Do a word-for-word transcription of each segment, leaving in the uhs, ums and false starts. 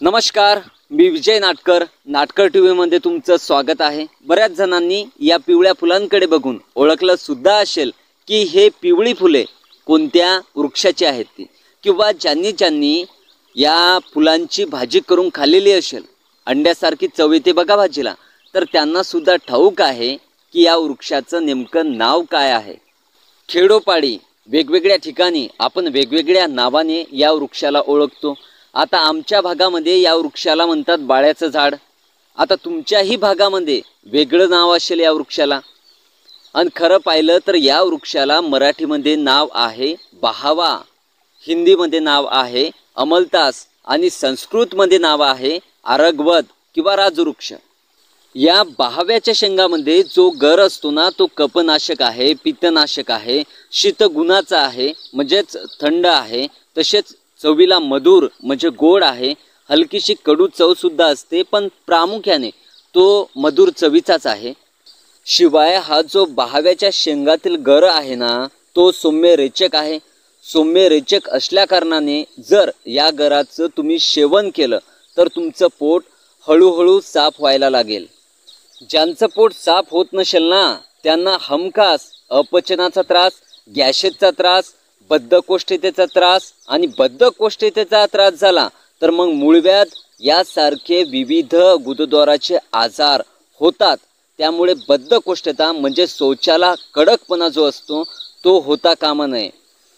नमस्कार, मी विजय नाटकर नाटकर टी व्हीमध्ये तुमचं स्वागत आहे। बऱ्याच जणांनी या पिवळ्या फुलांकडे बघून ओळखलं सुद्धा असेल की हे पिवळी फुले कोणत्या वृक्षाची आहेत ती, किंवा ज्यांनी ज्यांनी या फुलांची भाजी करून खाल्लेली असेल, अंड्यासारखी चव येते बघा भाजीला, तर त्यांना सुद्धा ठाऊक आहे की या वृक्षाचं नेमकं नाव काय आहे। खेडोपाडी वेगवेगळ्या ठिकाणी आपण वेगवेगळ्या नावाने या वृक्षाला ओळखतो। आता आमच्या भागामध्ये या वृक्षाला म्हणतात बाळ्याचं झाड। आता तुमच्याही भागामध्ये वेगळं नाव असेल या वृक्षाला। आणि खरं पाहिलं तर या वृक्षाला मराठीमध्ये नाव आहे बहावा, हिंदीमध्ये नाव आहे अमलतास आणि संस्कृतमध्ये नाव आहे आरगवत किंवा राजवृक्ष। या बहाव्याच्या शेंगामध्ये जो गर असतो ना, तो कफनाशक आहे, पित्तनाशक आहे, शीतगुणाचा आहे म्हणजेच थंड आहे, तसेच चवीला मधुर म्हणजे गोड आहे, हलकीशी कडू चव सुद्धा असते, पण प्रामुख्याने तो मधुर चवीचाच आहे। शिवाय हा जो बहाव्याच्या शेंगातील गर आहे ना, तो सौम्य रेचक आहे। सौम्य रेचक असल्या कारणाने जर या गराचं तुम्ही सेवन केलं तर तुमचं पोट हळूहळू साफ व्हायला लागेल। ज्यांचं पोट साफ होत नसेल ना, त्यांना हमखास अपचनाचा त्रास, गॅसेसचा त्रास, बद्धकोष्ठतेचा त्रास आणि बद्धकोष्ठतेचा त्रास झाला तर मग मूळव्याध यासारखे विविध गुदद्वाराचे आजार होतात। त्यामुळे बद्धकोष्ठता म्हणजे शौचाला कडकपणा जो असतो तो होता कामा नये।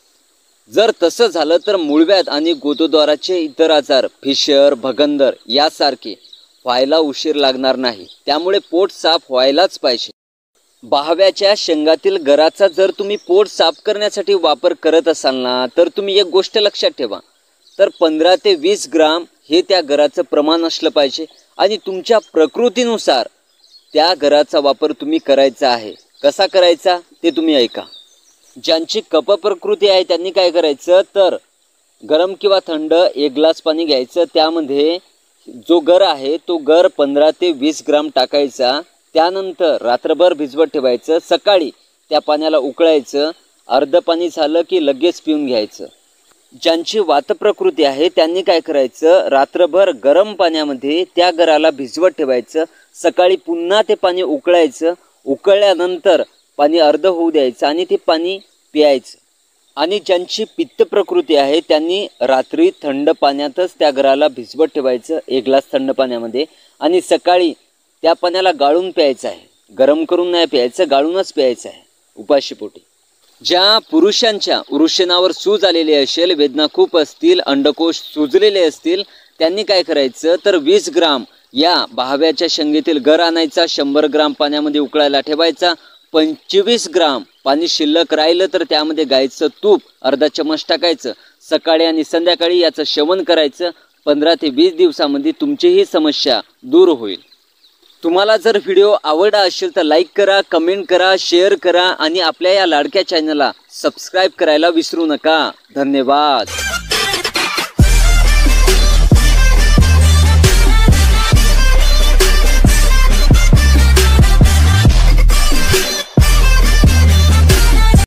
जर तसं झालं तर मूळव्याध आणि गुदद्वाराचे इतर आजार, फिशर, भगंदर यासारखे व्हायला उशीर लागणार नाही। त्यामुळे पोट साफ व्हायलाच पाहिजे। बहाव्याच्या शेंगातील गराचा जर तुम्ही पोट साफ करण्यासाठी वापर करत असाल ना, तर तुम्ही एक गोष्ट लक्षात ठेवा, तर पंधरा ते वीस ग्राम हे त्या गराचं प्रमाण असलं पाहिजे आणि तुमच्या प्रकृतीनुसार त्या गराचा वापर तुम्ही करायचा आहे। कसा करायचा ते तुम्ही ऐका। ज्यांची कफ प्रकृती आहे त्यांनी काय करायचं, तर गरम किंवा थंड एक ग्लास पाणी घ्यायचं, त्यामध्ये जो गर आहे तो गर पंधरा ते वीस ग्राम टाकायचा, त्यानंतर रात्रभर भिजवत ठेवायचं, सकाळी त्या पाण्याला उकळायचं, अर्ध पाणी झालं की लगेच पिऊन घ्यायचं। ज्यांची वात प्रकृती आहे त्यांनी काय करायचं, रात्रभर गरम पाण्यामध्ये त्या गराला भिजवत ठेवायचं, सकाळी पुन्हा ते पाणी उकळायचं, उकळल्यानंतर पाणी अर्ध होऊ द्यायचं आणि ते पाणी प्यायचं। आणि ज्यांची पित्त प्रकृती आहे त्यांनी रात्री थंड पाण्यातच त्या गराला भिजवत ठेवायचं एक ग्लास थंड पाण्यामध्ये, आणि सकाळी त्या पाण्याला गाळून प्यायचं आहे। गरम करून नाही प्यायचं, गाळूनच प्यायचं आहे उपाशीपोटी। ज्या पुरुषांच्या वृषणावर सूज आलेली असेल, वेदना खूप असतील, अंडकोश सुजलेले असतील, त्यांनी काय करायचं, तर वीस ग्राम या बहाव्याच्या शेंगेतील गर आणायचा, शंभर ग्राम पाण्यामध्ये उकळायला ठेवायचा, पंचवीस ग्राम पाणी शिल्लक राहिलं तर त्यामध्ये गाईचं तूप अर्धा चमच टाकायचं, सकाळी आणि संध्याकाळी याचं सेवन करायचं। पंधरा ते वीस दिवसामध्ये तुमची ही समस्या दूर होईल। तुम्हाला जर व्हिडिओ आवडला असेल तर लाईक करा, कमेंट करा, शेअर करा आणि आपल्या या लाडक्या चॅनलला सबस्क्राईब करायला विसरू नका। धन्यवाद।